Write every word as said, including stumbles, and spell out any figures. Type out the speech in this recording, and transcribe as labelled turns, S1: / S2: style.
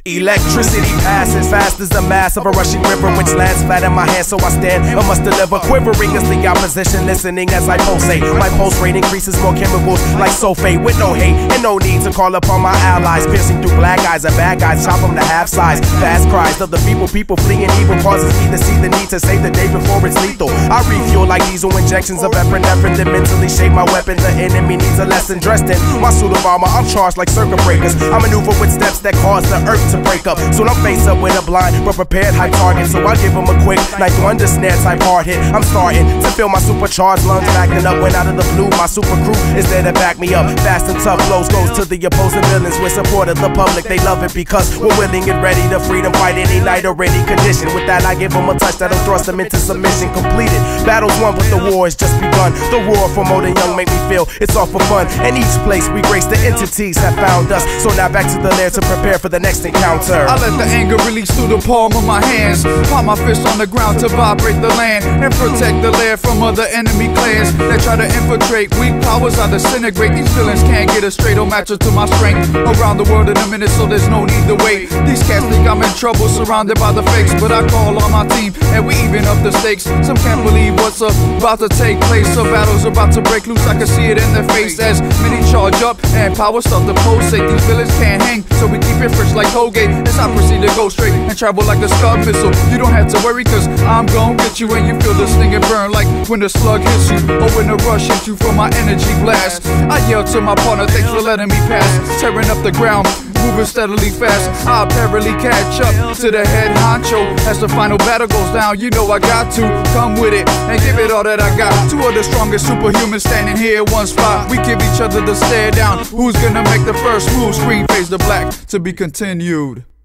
S1: Electricity passes fast as the mass of a rushing river, which lands flat in my hand, so I stand and must deliver. Quivering as the opposition, listening as I pulsate. My pulse rate increases more chemicals like sulfate, with no hate and no need to call upon my allies. Piercing through black eyes of bad guys, chop them to half size. Fast cries of the people, people fleeing evil causes me to see the need to save the day before it's lethal. I refuel like diesel injections of epinephrine that mentally shape my weapon. The enemy needs a lesson dressed in my suit of armor. I'm charged like circuit breakers. I maneuver with steps that cause the earth to break up. So I'm face up with a blind but prepared high target. So I give him a quick ninth wonder snare type hard hit. I'm starting to feel my supercharged lungs backing up when out of the blue my super crew is there to back me up. Fast and tough blows goes to the opposing villains. We're supported the public, they love it because we're willing and ready to freedom fight any night or any condition. With that I give them a touch that'll thrust them into submission. Completed, battles won but the war has just begun. The roar from old and young make me feel it's all for fun. And each place we grace the entities have found us. So now back to the lair to prepare for the next encounter.
S2: I let the anger release through the palm of my hands. Palm my fist on the ground to vibrate the land and protect the lair from other enemy clans that try to infiltrate. Weak powers I disintegrate. These villains can't get a straight or match up to my strength. Around the world in a minute, so there's no need to wait. These cats think I'm in trouble, surrounded by the fakes, but I call on my team and we even up the stakes. Some can't believe what's about to take place. A battle's about to break loose. I can see it in their face as many charge up and power start to pulsate. These villains can't hang, so we keep it fresh like Colgate as I proceed to go straight and travel like a Scud missile. You don't have to worry, cause I'm gon' get you, and you feel the sting and burn like when the slug hits you, or when the rush hits you from my energy blast. I yell to my partner, thanks for letting me pass, tearing up the ground, moving steadily fast. I apparently catch up to the head honcho as the final battle goes down. You know I got to come with it and give it all that I got. Two of the strongest superhumans standing here in one spot. We give each other the stare down. Who's gonna make the first move? Screen fades to black, to be continued.